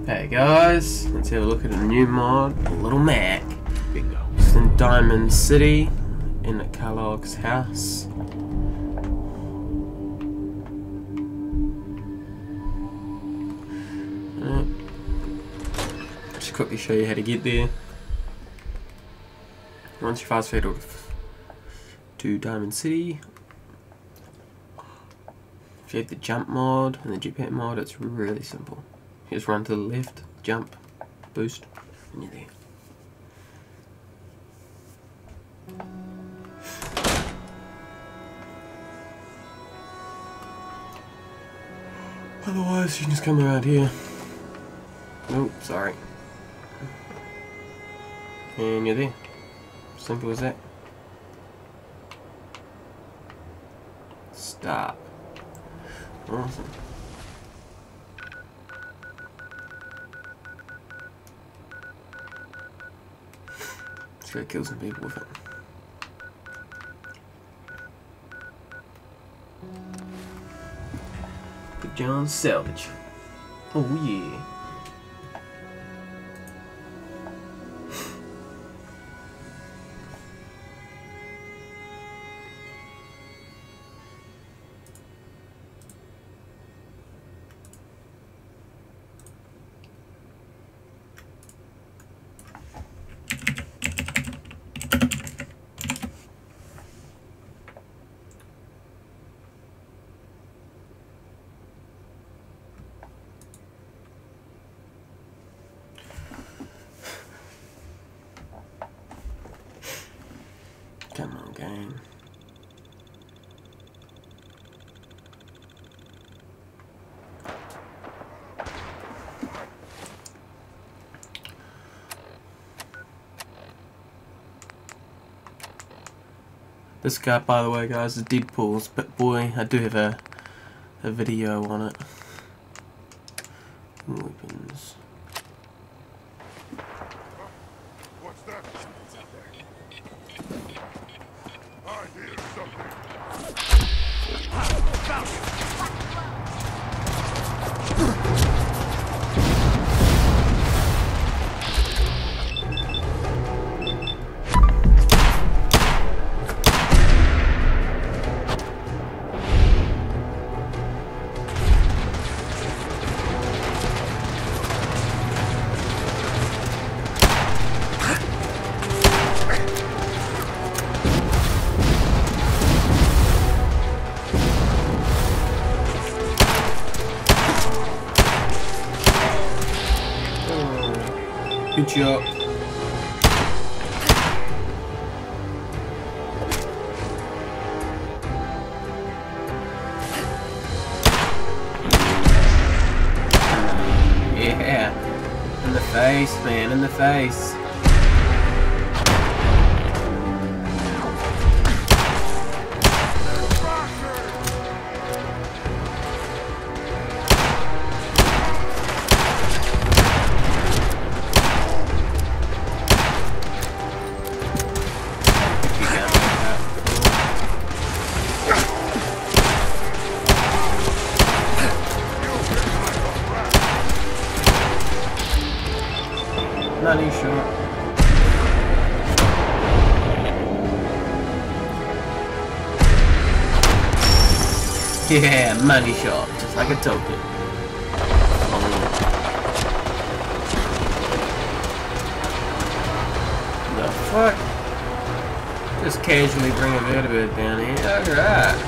Hey guys, let's have a look at a new mod, Little Mac. Bingo. It's in Diamond City, in Kellogg's house. Just quickly show you how to get there. Once you fast forward to Diamond City, if you have the jump mod and the jetpack mod, it's really simple. You just run to the left, jump, boost, and you're there. Otherwise, you can just come around here. Nope, sorry. And you're there. Simple as that. Stop. Awesome. Just gotta kill some people with it. Big John Salvage. Oh yeah. Come on, game. This guy, by the way, guys, is Deadpool's, but boy, I do have a video on it. Weapons. What's that? Something's up there. I hear something. Found it. Good job. Yeah. In the face, man, in the face. Money shot. Yeah, money shot, just like a token. The fuck? Just casually bring a vertebrate down here. Alright.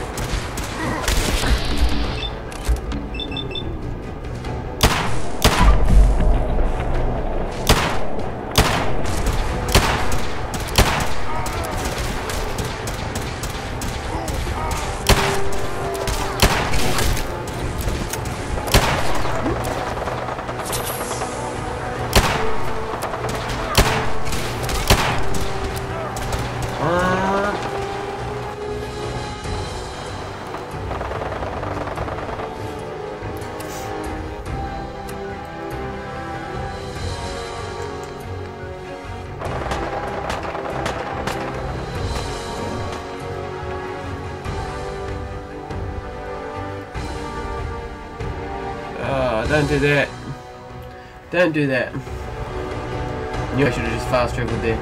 Don't do that. Don't do that. Knew I should have just fast traveled there.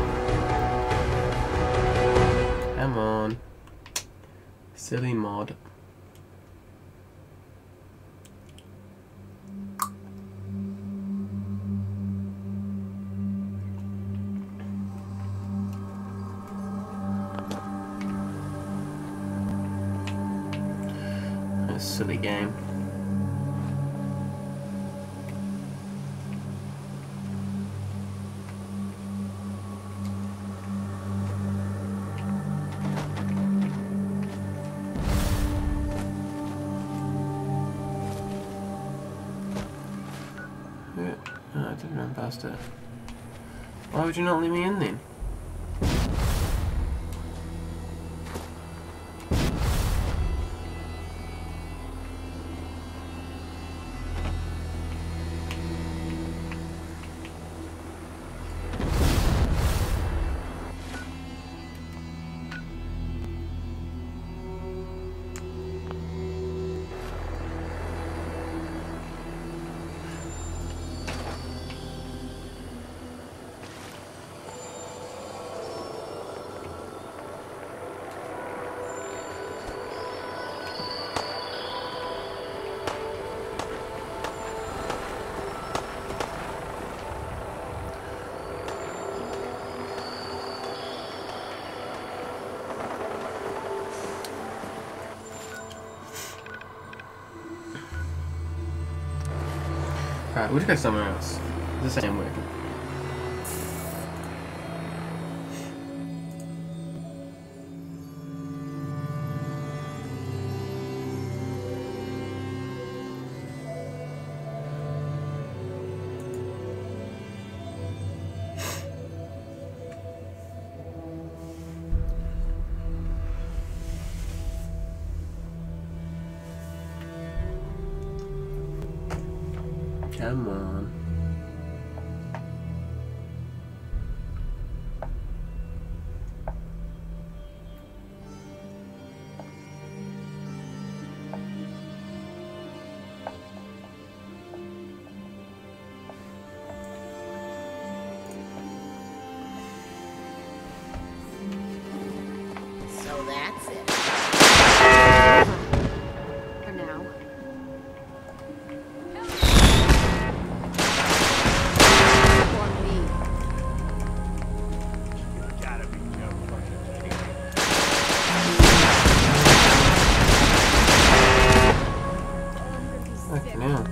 Come on. Silly mod. That's a silly game. No, I didn't run past it. Why would you not let me in then? Alright, we'll just go somewhere else. This ain't working. Come on. So that's it. For now. For me. You gotta be joking. Okay, now.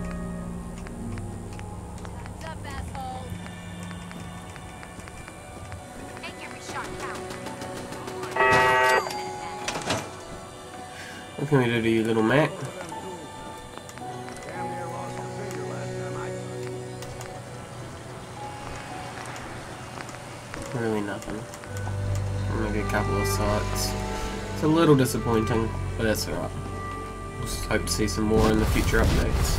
What's up, asshole? Take every shot count. What can we do to you, little Mac? Damn near lost your finger last time I Really nothing. Maybe a couple of sites. It's a little disappointing, but that's alright. Just hope to see some more in the future updates.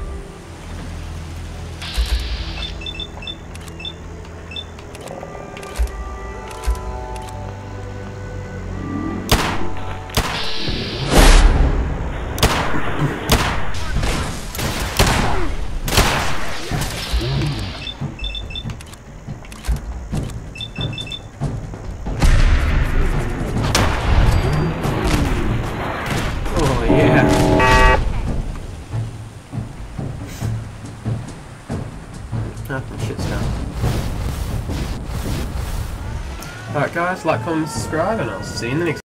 Oh yeah. Nothing shit's done. Alright guys, like, comment, subscribe, and I'll see you in the next